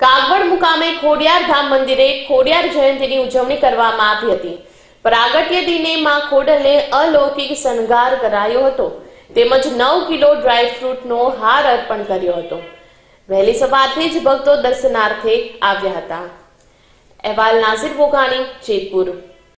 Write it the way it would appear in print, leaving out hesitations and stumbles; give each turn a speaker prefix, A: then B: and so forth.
A: કાગવડ મુકામે ખોડિયાર ધામ મંદિરે ખોડિયાર જયંતીની ઉજવણી કરવામાં આવી હતી। પ્રાગટ્ય દિને માં ખોડલને અલૌકિક શણગાર કરાયો હતો તેમજ 9 કિલો ડ્રાય ફ્રૂટનો હાર અર્પણ કર્યો હતો। વહેલી સવારથી જ ભક્તો દર્શનાર્થે આવ્યા હતા। અહેવાલ નાઝિર બોગાણી, જેતપુર।